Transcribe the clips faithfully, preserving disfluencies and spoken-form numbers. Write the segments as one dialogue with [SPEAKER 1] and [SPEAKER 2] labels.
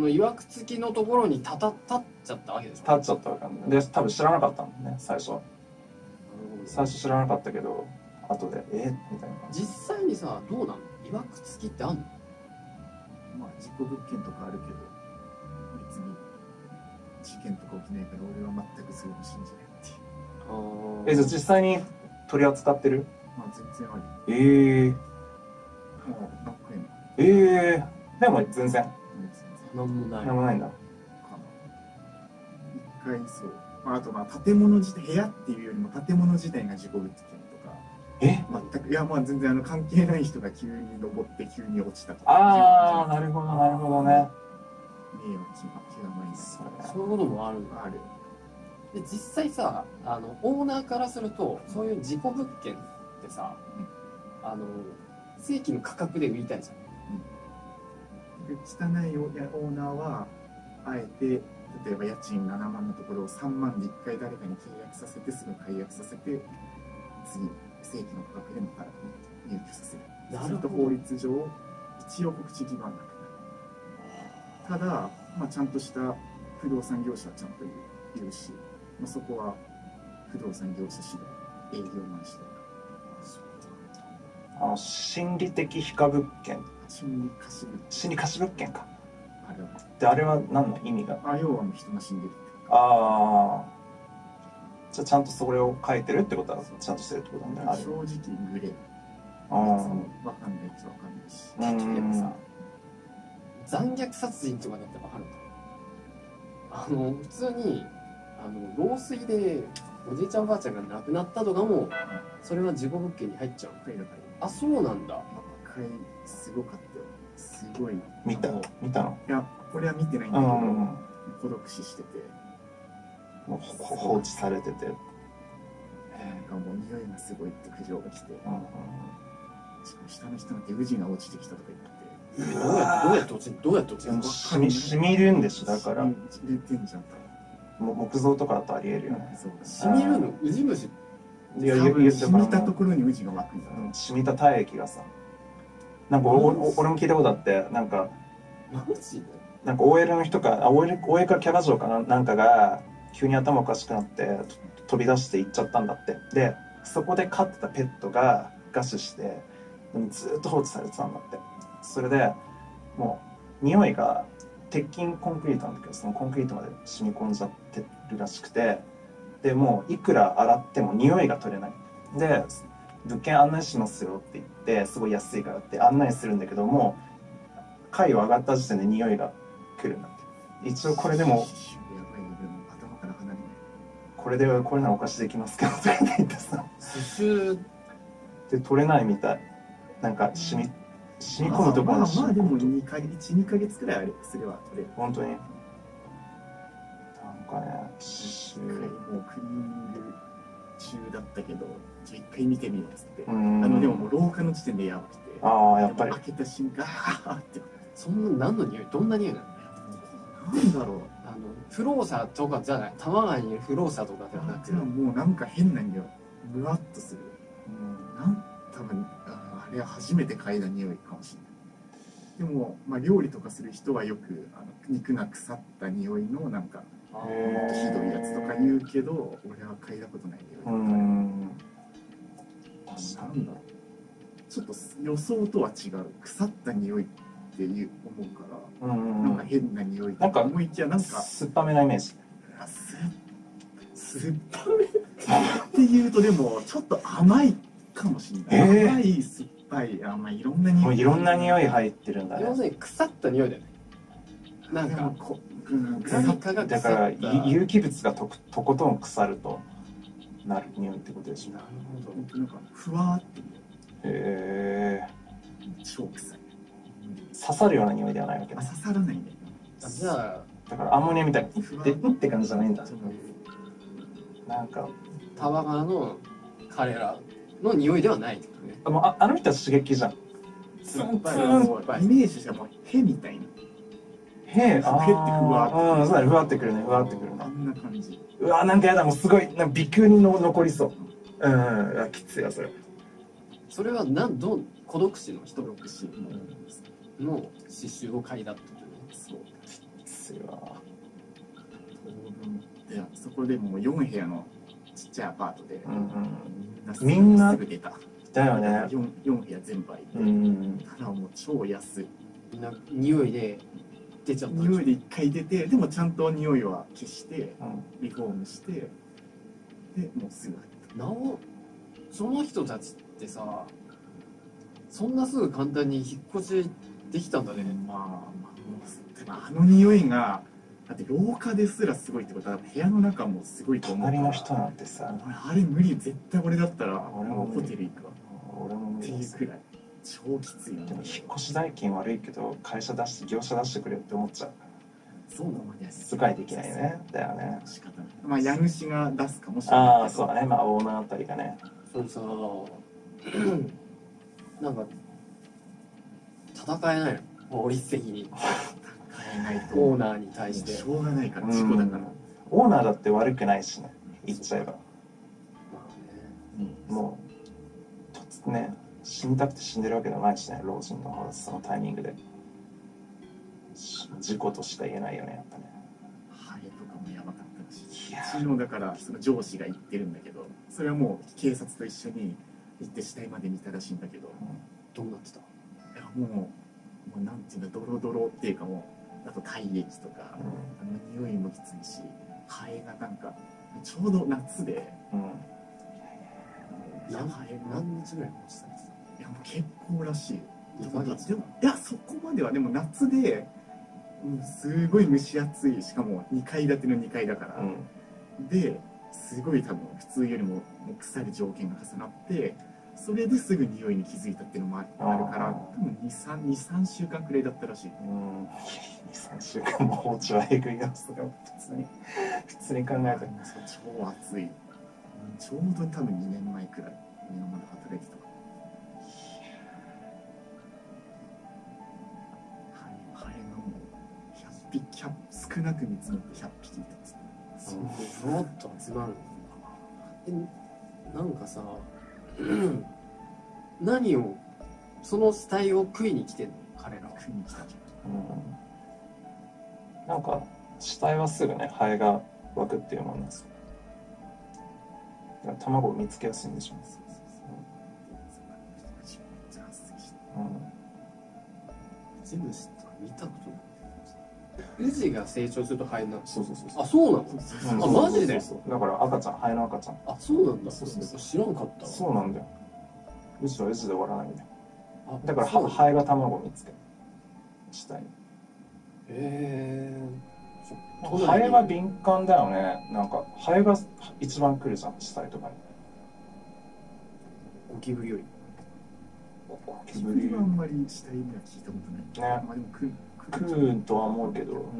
[SPEAKER 1] のいわくつきのところに立た立っちゃったわけでしょ。
[SPEAKER 2] 立っちゃったわけなんで、多分知らなかったんだね、最初。最初知らなかったけど、後で、えみたいな。
[SPEAKER 1] 実際にさ、どうなの？いわくつきってあんの？
[SPEAKER 3] まあ事故物件とかあるけど、別に事件とか起きないから俺は全くそういうの信じないっていう。
[SPEAKER 2] え、じゃあ実際に取り扱ってる？
[SPEAKER 3] まあ全然あ
[SPEAKER 2] ええー。
[SPEAKER 3] り。もう何回も。
[SPEAKER 2] ええー。でも全然。
[SPEAKER 1] なんもない。
[SPEAKER 2] なんもないんだ。
[SPEAKER 3] 一回そう、まあ、あとまあ建物自体、部屋っていうよりも建物自体が事故物件とか、
[SPEAKER 2] え
[SPEAKER 3] 全く、いやまあ全然あの関係ない人が急に登って急に落ちたとか、
[SPEAKER 2] ああ、なるほどなるほどね。
[SPEAKER 3] 迷惑極まりない。
[SPEAKER 1] そういうこともあるんだ。
[SPEAKER 3] ある。
[SPEAKER 1] で実際さ、あのオーナーからするとそういう事故物件ってさ、あの正規の価格で売りたいじゃん。
[SPEAKER 3] で汚いオーナーはあえて例えば家賃ななまんのところをさんまんでいっかい誰かに契約させてすぐ解約させて次正規の価格でまた入居させる。すると法律上一応告知義務はなくなる。ただ、まあ、ちゃんとした不動産業者はちゃんと言うし、まあ、そこは不動産業者次第営業マン次第。
[SPEAKER 2] あの心理的非化物件、
[SPEAKER 3] 心理貸し物件、
[SPEAKER 2] 心理貸し物件か。
[SPEAKER 3] あれは
[SPEAKER 2] で、あれは何の意味が？
[SPEAKER 3] あ要は人が死んでるって。
[SPEAKER 2] ああ。じゃあちゃんとそれを書いてるってことはちゃんとしてるってことなんだよね。
[SPEAKER 3] 正直グレー。
[SPEAKER 2] ああ。
[SPEAKER 3] 分かんないっちゃ分かんないし。
[SPEAKER 1] でもさ、残虐殺人とかだって分かるんだ。あの普通にあの老衰でおじいちゃんおばあちゃんが亡くなったとかもそれは事故物件に入っちゃう。あ、そうなんだ。
[SPEAKER 3] 赤いすごかったよ。すごい。
[SPEAKER 2] 見た見たの？
[SPEAKER 3] いや、これは見てないんだけど、孤独死してて、
[SPEAKER 2] もう放置されてて、
[SPEAKER 3] なんかもう匂いがすごいって苦情が来て、しかも下の人なんてウジが落ちてきたとか言ってて、
[SPEAKER 1] どうやってどうやって落ちるどうやって落ちるの？
[SPEAKER 2] しみしみるんでしょ。だから
[SPEAKER 3] 入れてんじゃん。
[SPEAKER 2] も木造とかだとありえるよね。
[SPEAKER 1] しみるの？ウジ虫？
[SPEAKER 2] いや、
[SPEAKER 3] 多分染みたところにウジが湧くんだ。
[SPEAKER 2] 染みた体液がさ、なんかおお俺も聞いたことあって、なんか
[SPEAKER 1] マジで？
[SPEAKER 2] なんか オーエル の人か、あ オーエル オーエル かキャバ嬢かな、なんかが急に頭おかしくなって飛び出して行っちゃったんだって。でそこで飼ってたペットが餓死してずっと放置されてたんだって。それでもう匂いが鉄筋コンクリートなんだけど、そのコンクリートまで染み込んじゃってるらしくて、でもういくら洗っても匂いが取れない。で物件案内しますよって言って、すごい安いからって案内するんだけども、階を上がった時点で匂いが来るんだって。一応これでもこれでこれならお貸しできますけどとか言ってさ、
[SPEAKER 1] 刺繍
[SPEAKER 2] で取れないみたい。なんか染み染み込むところ
[SPEAKER 3] まあまあでもにかげついち、にかげつくらいあれすれば取れる。
[SPEAKER 2] 本当になんかね、
[SPEAKER 3] 一回もうクリーニング中だったけど、じゃあ一回見てみようっつって、あのでももう廊下の時点でやばくて、
[SPEAKER 2] ああやっぱり
[SPEAKER 3] 開けた瞬間あーって。
[SPEAKER 1] そんな何の匂い？どんな匂いなの？
[SPEAKER 3] なんだろう。
[SPEAKER 1] あのフローサーとかじゃない。玉川にいるフローサーとかではなく、
[SPEAKER 3] もうなんか変な匂い、ブワッとする。うん、なん多分ああれは初めて嗅いだ匂いかもしれない。でも、まあ、料理とかする人はよくあの肉が腐った匂いのなんかもっとひどいやつとか言うけど、俺は嗅いだことない匂いだから。うん、なんだろう、ちょっと予想とは違う腐った匂いっていう思うから、うんなんか変な匂いとか思いきやなんか
[SPEAKER 2] 酸っぱめなイメージ。
[SPEAKER 3] 酸っぱめっていうとでもちょっと甘いかもしれない。えー、甘い酸っぱい、あまあいろんな匂い。
[SPEAKER 2] いろんな匂い入ってるんだね。
[SPEAKER 1] 要するに腐った匂いだよね。なんかこう、うん、何かが腐った。
[SPEAKER 2] だから有機物が と, とことん腐るとなる匂いってことでしょ。なる
[SPEAKER 3] ほど。なんかふわーって。へ
[SPEAKER 2] え
[SPEAKER 3] ー。超臭い。
[SPEAKER 2] 刺さるような匂いではないわけね。
[SPEAKER 3] 刺さらないんだよ。
[SPEAKER 1] じゃあ
[SPEAKER 2] だからアンモニアみたいにでって感じじゃないんだ。なんか
[SPEAKER 1] 玉川の彼らの匂いではないってことね。
[SPEAKER 2] あもう あ, あの人は刺激じゃん。
[SPEAKER 3] ツンツンイメージしてもヘみたいな。
[SPEAKER 2] ヘああ。ヘってふわって。うん、そうだね、ふわってくるね、ふわってくるね。
[SPEAKER 3] あんな感じ。
[SPEAKER 2] うわなんかやだ、もうすごいなんか鼻腔にの残りそう。うん、うん、きついよそれ。
[SPEAKER 1] それはなんどう孤独死の人
[SPEAKER 3] 孤独死
[SPEAKER 1] の刺繍を嗅いだってことね。
[SPEAKER 3] そう。
[SPEAKER 2] するわ。
[SPEAKER 3] いやそこでもうよん部屋のちっちゃいアパートで、
[SPEAKER 2] うんうん、
[SPEAKER 3] みんなすぐ出た。
[SPEAKER 2] だよね。
[SPEAKER 3] よん, よん部屋全部空いて、
[SPEAKER 2] うん、
[SPEAKER 3] ただもう超安い。
[SPEAKER 1] みんな匂いで出ちゃった。
[SPEAKER 3] 匂いで一回出て、でもちゃんと匂いは消して
[SPEAKER 2] うん
[SPEAKER 3] リフォームして、でもうすぐ入った。
[SPEAKER 1] なおその人たちってさ、そんなすぐ簡単に引っ越しできたんだね。
[SPEAKER 3] まあ、まあ、あの匂いがだって廊下ですらすごいってことは部屋の中もすごいと思うから。
[SPEAKER 2] 隣の人なんてさ、
[SPEAKER 3] あれ無理、絶対俺だったら
[SPEAKER 2] 俺も
[SPEAKER 3] ホテル行くわ
[SPEAKER 2] 俺も無
[SPEAKER 3] って
[SPEAKER 2] 理です。
[SPEAKER 3] いうくらい超きついよね。
[SPEAKER 2] でも引っ越し代金悪いけど会社出して業者出してくれって思っちゃう。
[SPEAKER 3] そうなのね。
[SPEAKER 2] 使いできないね。だよね。
[SPEAKER 3] 仕方ない。まあ家主が出すかもしれないけど。
[SPEAKER 2] ああ、そうだね。まあオーナーあたりがね。
[SPEAKER 1] それさ、なんか戦えないの、法律的に
[SPEAKER 3] 変えないと
[SPEAKER 1] オーナーに対して。
[SPEAKER 3] しょうがないから事故だから。
[SPEAKER 2] オーナーだって悪くないしね。言っちゃえば。
[SPEAKER 1] まあね、
[SPEAKER 2] うん、もうとつね死にたくて死んでるわけでもないしね、老人の方はそのタイミングで事故としか言えないよね、やっぱね。
[SPEAKER 3] ハエとかもやばかったらしい。
[SPEAKER 2] いや
[SPEAKER 3] 昨日だからその上司が言ってるんだけど、それはもう警察と一緒に行って死体まで見たらしいんだけど、
[SPEAKER 1] どうなってた？
[SPEAKER 3] いやもうもうなんていうんだ、ドロドロっていうか、もうあと体液とか、あの匂いもきついし、ハエがなんかちょうど夏で、
[SPEAKER 2] うん、うん
[SPEAKER 1] 何
[SPEAKER 3] ハエが
[SPEAKER 1] 何日ぐらい落ちたんですか？
[SPEAKER 3] いやもう結構らしい。
[SPEAKER 1] にかげつ
[SPEAKER 3] でもいやそこまではでも夏で、うん、すごい蒸し暑い、しかもにかい建てのにかいだから、
[SPEAKER 2] うん、
[SPEAKER 3] ですごい多分普通よりももう腐る条件が重なって、それですぐ匂いに気づいたっていうのもあるから、多分にさんしゅうかんくらいだったらしい。
[SPEAKER 2] うん、にさんしゅうかんも放置はえぐいやつが普通に普通に考えたら
[SPEAKER 3] 超暑い。ちょうど多分にねんまえくらい今まで働いてたから。ハエハエがもうひゃっぴき、少なく見積もってひゃっぴきいたっつって。
[SPEAKER 1] そうふわっと集まるんだ。え、なんかさ何をその死体を食いに来てんの彼らは。
[SPEAKER 3] 食いに来たんじ
[SPEAKER 2] うん、なんか死体はすぐねハエが湧くっていうもんなんですよ。だから卵を見つけやすいんでしょうね。うん、
[SPEAKER 1] ジムシとか見たことない。ウジが成長するとハエになる。
[SPEAKER 2] そうそうそうそう。
[SPEAKER 1] あ、そうなの？
[SPEAKER 2] うん
[SPEAKER 1] あ、マジで？
[SPEAKER 2] そうそうだから赤ちゃん、ハエの赤ちゃん。
[SPEAKER 1] あ、そうなんだ。
[SPEAKER 2] そうそうそう
[SPEAKER 1] 知らんかったわ。
[SPEAKER 2] そうなんだよ。ウジはウジで終わらないんだよ。
[SPEAKER 1] あ、
[SPEAKER 2] だから
[SPEAKER 1] そう
[SPEAKER 2] はハエが卵を見つける。死体に。
[SPEAKER 1] へー。
[SPEAKER 2] ハエは敏感だよね。なんかハエが一番来るじゃん、死体とかに。
[SPEAKER 1] ゴキブリより。
[SPEAKER 2] ゴ
[SPEAKER 3] キブリはあんまり死体には聞いたことない。
[SPEAKER 2] ね。
[SPEAKER 3] まあでも食う
[SPEAKER 2] 食うとは思うけど、うん、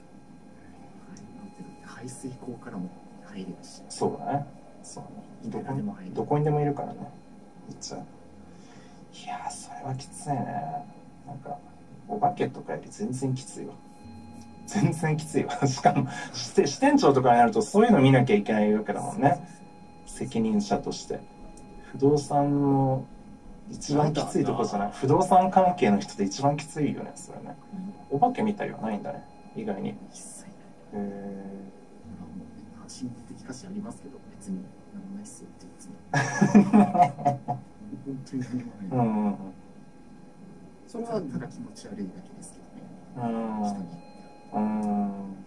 [SPEAKER 3] 排水溝からも入れるし。
[SPEAKER 2] そうだね。そうだね。どこに
[SPEAKER 3] も入る。
[SPEAKER 2] どこにでもいるからね。いつ。いやー、それはきついね。なんかお化けとかより全然きついわ。全然きついわ。しかも支支店長とかになるとそういうの見なきゃいけないわけだもんね。責任者として。不動産の一番きついとこじゃない。不動産関係の人で一番きついよね、それね。お化けみたいはないんだね、意外に。
[SPEAKER 3] 一切ない。
[SPEAKER 2] へえ。
[SPEAKER 3] 心理的価値ありますけど、別に何もないっすよって言って。本当に何もない。
[SPEAKER 2] うんうんうん。
[SPEAKER 3] それはただ気持ち悪いだけですけどね。
[SPEAKER 2] うん。
[SPEAKER 3] 人に。
[SPEAKER 2] うん。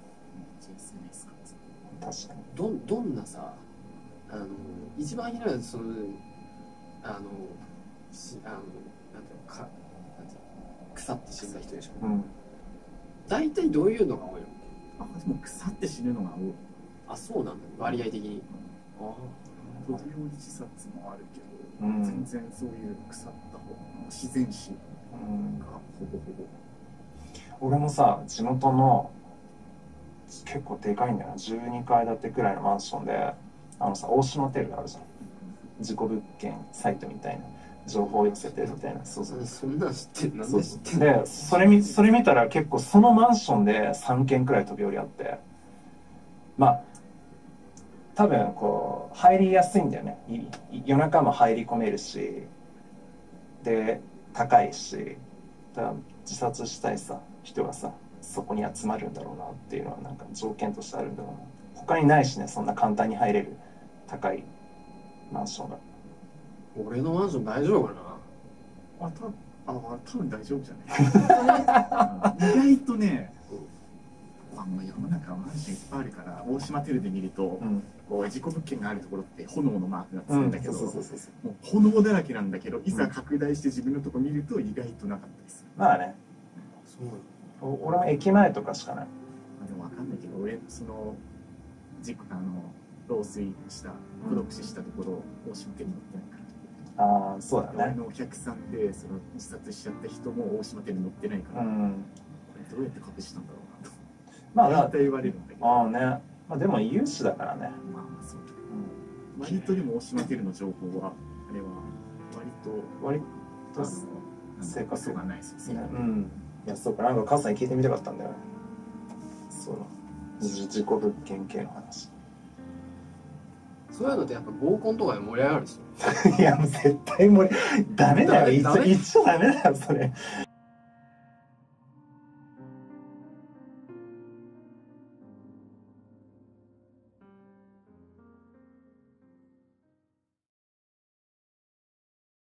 [SPEAKER 2] 確かに。
[SPEAKER 1] どどんなさ、あの一番ひどいのはそのあのしあのなんていうのかなんていうの腐って死んだ人でしょ。
[SPEAKER 2] うん。
[SPEAKER 1] 大体どういうのが多いの？
[SPEAKER 3] あ、でも腐って死ぬのが多い。
[SPEAKER 1] あ、そうなんだ。割合的に。ああ。
[SPEAKER 3] 料理自殺もあるけど、
[SPEAKER 2] うん、
[SPEAKER 3] 全然そういう腐った方自然死がほぼほぼ。
[SPEAKER 2] 俺もさ、地元の結構でかいんだよな、じゅうにかい建てくらいのマンションで、あのさ、大島テルがあるじゃん。事故物件サイトみたいな情報を寄せてみたいな。そうそう。
[SPEAKER 1] そんなん知ってんの？
[SPEAKER 2] そうそう。で、それ見それ見たら結構そのマンションでさんけんくらい飛び降りあって、まあ多分こう入りやすいんだよね。夜中も入り込めるし、で高いし、だ自殺したいさ人がさそこに集まるんだろうなっていうのはなんか条件としてあるんだろうな。他にないしね、そんな簡単に入れる高いマンションが。
[SPEAKER 1] 俺のマンション大丈夫かな。
[SPEAKER 3] あ、たあ多分大丈夫じゃない意外とね、あんま世の中はマンションいっぱいあるから、大島テルで見ると、
[SPEAKER 2] うん、
[SPEAKER 3] こう事故物件があるところって炎のマークがつくんだけど、
[SPEAKER 2] そうそうそうそう。
[SPEAKER 3] もう炎だらけなんだけど、いざ拡大して自分のとこ見ると意外となかったでする。
[SPEAKER 2] まあね、
[SPEAKER 1] そう
[SPEAKER 2] お俺も駅前とかしかない。
[SPEAKER 3] まあ、でもわかんないけど、俺その事故あの漏水した孤独死したところ、大島テル乗ってないから。
[SPEAKER 2] ああ、そうだね。
[SPEAKER 3] 俺のお客さんでその自殺しちゃった人も大島テル乗ってないから、
[SPEAKER 2] うん、
[SPEAKER 3] これどうやって隠したんだろうなと。
[SPEAKER 2] まあ
[SPEAKER 3] 大体言われるんだけど。
[SPEAKER 2] ああね、まあでも有志だからね。
[SPEAKER 3] まあまあそうだけど、うん、割とでも大島テルの情報はあれは割と
[SPEAKER 2] 割と
[SPEAKER 3] あの
[SPEAKER 2] 正確
[SPEAKER 3] そうがないですよね。
[SPEAKER 2] うん。いや、そうか、なんか母さんに聞いてみたかったんだよね。そう。事故物件系の話。
[SPEAKER 1] そういうのってやっぱ合コンとかで盛り上がるでしょ。
[SPEAKER 2] いや、もう絶対盛り、ダメだよ。
[SPEAKER 1] ダメ
[SPEAKER 2] 言っちゃ、言っちゃダメだよ、それ。